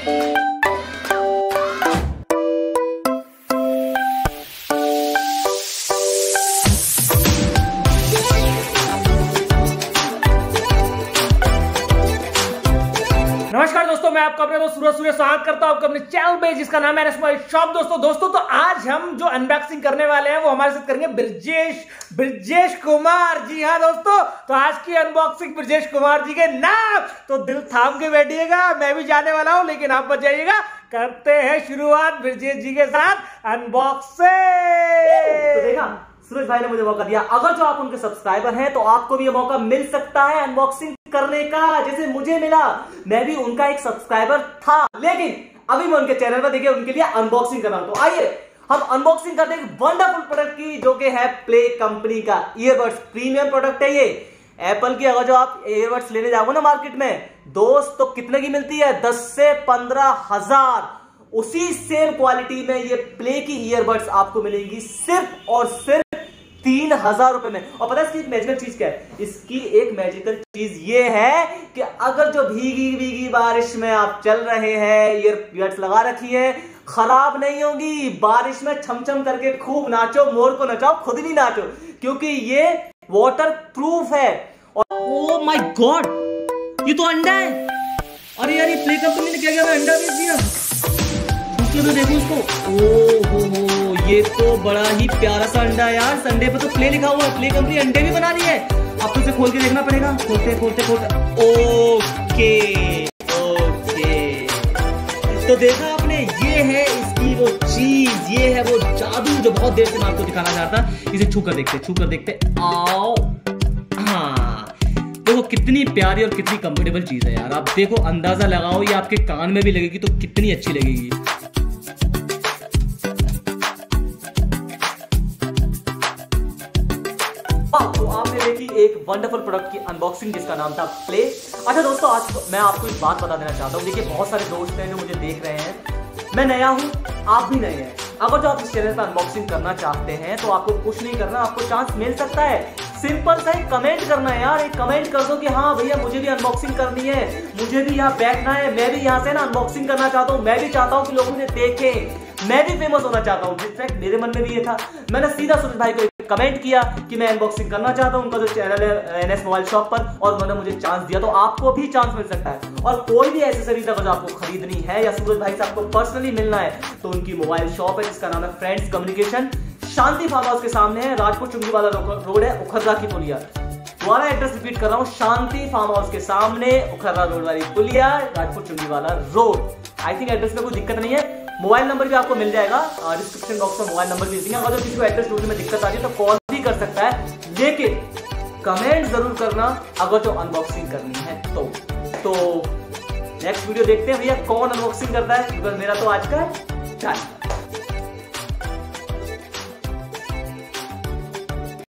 नमस्कार दोस्तों, मैं आपका अपने दोस्त सूरज स्वागत करता हूं आपके अपने चैनल पे जिसका नाम है एनएस मोबाइल शॉप। दोस्तों तो आज हम जो अनबॉक्सिंग करने वाले हैं वो हमारे साथ करेंगे ब्रजेश कुमार जी। हाँ दोस्तों, तो आज की अनबॉक्सिंग ब्रजेश कुमार जी के नाम, तो दिल थाम के बैठिएगा, मैं भी जाने वाला हूं लेकिन आप बच जाइएगा। करते हैं शुरुआत ब्रजेश जी के साथ अनबॉक्सिंग। तो देखा, सूरज भाई ने मुझे मौका दिया। अगर जो आप उनके सब्सक्राइबर हैं तो आपको भी ये मौका मिल सकता है अनबॉक्सिंग करने का, जैसे मुझे मिला। मैं भी उनका एक सब्सक्राइबर था, लेकिन अभी मैं उनके चैनल पर देखिए उनके लिए अनबॉक्सिंग कर रहा हूं। तो आइए हम अनबॉक्सिंग करते हैं वंडरफुल प्रोडक्ट की, जो कि है प्ले कंपनी का ईयरबड्स। प्रीमियम प्रोडक्ट है ये एप्पल की। अगर जो आप ईयरबड्स लेने जाओगे ना मार्केट में दोस्त, तो कितने की मिलती है? 10 से 15 हजार। उसी सेम क्वालिटी में ये प्ले की ईयरबड्स आपको मिलेंगी सिर्फ और सिर्फ 3000 रुपए में। और पता है इसकी एक मैजिकल चीज क्या है? इसकी एक मैजिकल चीज ये है कि अगर जो भीगी बारिश में आप चल रहे हैं, ईयरबड्स लगा रखी है, खराब नहीं होगी। बारिश में छमछम करके खूब नाचो, मोर को नचाओ, खुद नहीं नाचो, क्योंकि ये वाटर प्रूफ है। और ओह माय गॉड, ये तो अंडा है। अरे यार, ये प्ले कंपनी ने क्या किया? अंडा बेच दिया। तो देखो इसको। ओहो, ये तो बड़ा ही प्यारा सा अंडा है यार। संडे पे तो प्ले लिखा हुआ है। प्ले कंपनी अंडे भी बना रही है। आपको इसे खोल के देखना पड़ेगा। खोलते। ओके। तो देखा आपने, ये है इसकी वो चीज, ये है वो जादू जो बहुत देर से मैं आपको दिखाना चाहता। इसे छू कर देखते। आओ, हाँ देखो कितनी प्यारी और कितनी कंफर्टेबल चीज है यार। आप देखो, अंदाजा लगाओ, ये आपके कान में भी लगेगी तो कितनी अच्छी लगेगी। तो आपने देखी एक वंडरफुल प्रोडक्ट की अनबॉक्सिंग जिसका नाम था प्ले। अच्छा दोस्तों, आज मैं आपको एक बात बता देना चाहता हूँ। देखिए, बहुत सारे दोस्त हैं जो मुझे देख रहे हैं। मैं नया हूँ, आप भी नए हैं। अगर जो आप इस चैनल पर अनबॉक्सिंग करना चाहते हैं तो आपको कुछ नहीं करना, आपको चांस मिल सकता है। सिंपल सा एक कमेंट करना है यार। एक कमेंट कर दो कि हाँ भैया, मुझे भी अनबॉक्सिंग करनी है, मुझे भी यहाँ बैठना है, मैं भी यहाँ से ना अनबॉक्सिंग करना चाहता हूँ। मैं भी चाहता हूँ कि लोग मुझे देखें, मैं भी फेमस होना चाहता हूँ। इनफैक्ट मेरे मन में भी ये था। मैंने सीधा सूरज भाई को कमेंट किया कि मैं अनबॉक्सिंग करना चाहता हूं, उनका जो चैनल है एनएस मोबाइल शॉप पर, और उन्होंने मुझे चांस दिया। तो आपको भी चांस मिल सकता है। और कोई भी एसेसरीज अगर आपको खरीदनी है या सूरज भाई से आपको पर्सनली मिलना है, तो उनकी मोबाइल शॉप है जिसका नाम है friends communication, Shanti farm house के सामने है, राजपुर चुंगी वाला रोड है, उखर्रा की पुलिया। दोबारा एड्रेस रिपीट कर रहा हूं, शांति फार्म हाउस के सामने, उखर्रा रोड वाली पुलिया, राजपुर चुंगी वाला रोड। आई थिंक एड्रेस में कोई दिक्कत नहीं है। मोबाइल नंबर भी आपको मिल जाएगा, डिस्क्रिप्शन बॉक्स में मोबाइल नंबर भी देंगे। अगर किसी को एड्रेस ढूंढने में दिक्कत आ रही है तो कॉल भी कर सकता है, लेकिन कमेंट जरूर करना अगर जो अनबॉक्सिंग करनी है तो नेक्स्ट वीडियो देखते हैं भैया कौन अनबॉक्सिंग करता है, बिकॉज मेरा तो आज का है।